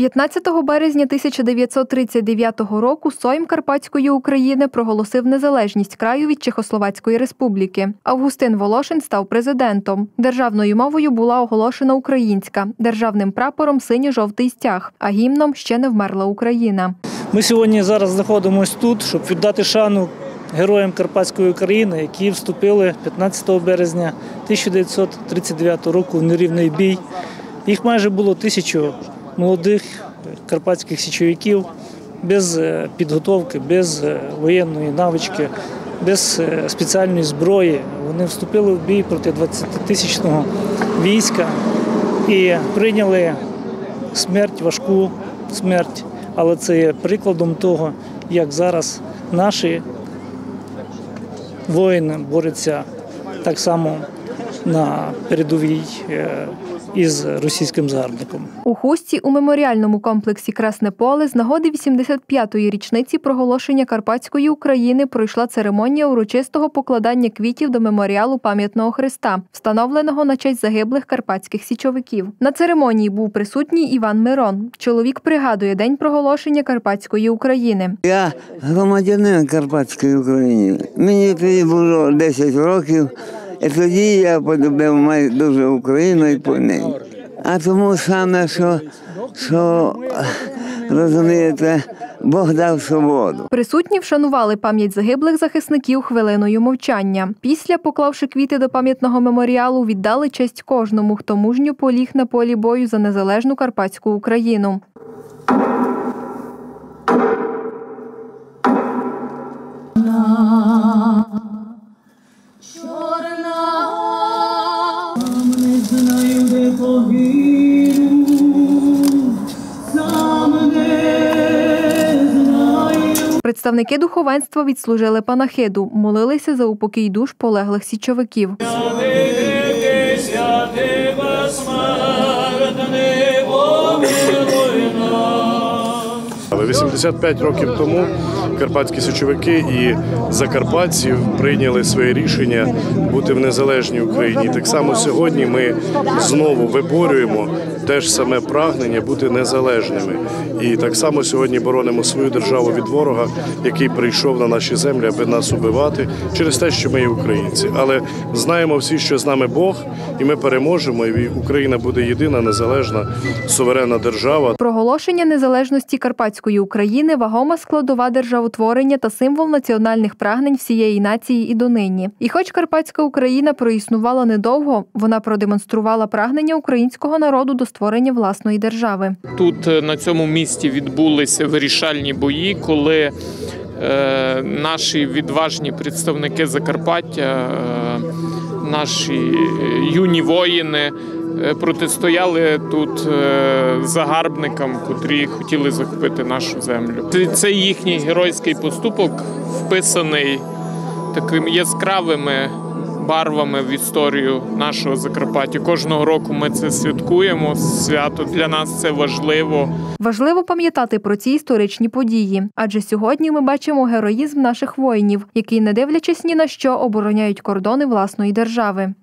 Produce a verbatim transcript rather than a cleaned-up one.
п'ятнадцятого березня тисяча дев'ятсот тридцять дев'ятого року Сойм Карпатської України проголосив незалежність краю від Чехословацької республіки. Августин Волошин став президентом. Державною мовою була оголошена українська, державним прапором синьо-жовтий стяг, а гімном «Ще не вмерла Україна». Ми сьогодні зараз знаходимося тут, щоб віддати шану героям Карпатської України, які вступили п'ятнадцятого березня тисяча дев'ятсот тридцять дев'ятого року в нерівний бій. Їх майже було тисячу молодих карпатських січовиків без підготовки, без воєнної навички, без спеціальної зброї. Вони вступили в бій проти двадцятитисячного війська і прийняли смерть, важку смерть. Але це є прикладом того, як зараз наші воїни борються так само на передовій із російським загарбником. У Хустці у меморіальному комплексі «Красне поле» з нагоди вісімдесят п'ятої річниці проголошення Карпатської України пройшла церемонія урочистого покладання квітів до меморіалу пам'ятного хреста, встановленого на честь загиблих карпатських січовиків. На церемонії був присутній Іван Мирон. Чоловік пригадує день проголошення Карпатської України. Я громадянин Карпатської України. Мені тоді було десять років. І тоді я полюбив маю дуже Україну і по неї. А тому саме, що, що, розумієте, Бог дав свободу. Присутні вшанували пам'ять загиблих захисників хвилиною мовчання. Після, поклавши квіти до пам'ятного меморіалу, віддали честь кожному, хто мужньо поліг на полі бою за незалежну Карпатську Україну. Представники духовенства відслужили панахиду, молилися за упокій душ полеглих січовиків. вісімдесят п'ять років тому карпатські січовики і закарпатці прийняли своє рішення бути в незалежній Україні. Так само сьогодні ми знову виборюємо те ж саме прагнення бути незалежними. І так само сьогодні боронимо свою державу від ворога, який прийшов на наші землі, аби нас убивати, через те, що ми є українці. Але знаємо всі, що з нами Бог, і ми переможемо, і Україна буде єдина, незалежна, суверенна держава. Проголошення незалежності Карпатської України – вагома складова державотворення та символ національних прагнень всієї нації і донині. І хоч Карпатська Україна проіснувала недовго, вона продемонструвала прагнення українського народу до створення власної держави. Тут на цьому місці відбулися вирішальні бої, коли е, наші відважні представники Закарпаття, е, наші юні воїни протистояли тут загарбникам, котрі хотіли захопити нашу землю. Цей їхній геройський поступок вписаний такими яскравими барвами в історію нашого Закарпаття. Кожного року ми це святкуємо, свято для нас це важливо. Важливо пам'ятати про ці історичні події, адже сьогодні ми бачимо героїзм наших воїнів, які, не дивлячись ні на що, обороняють кордони власної держави.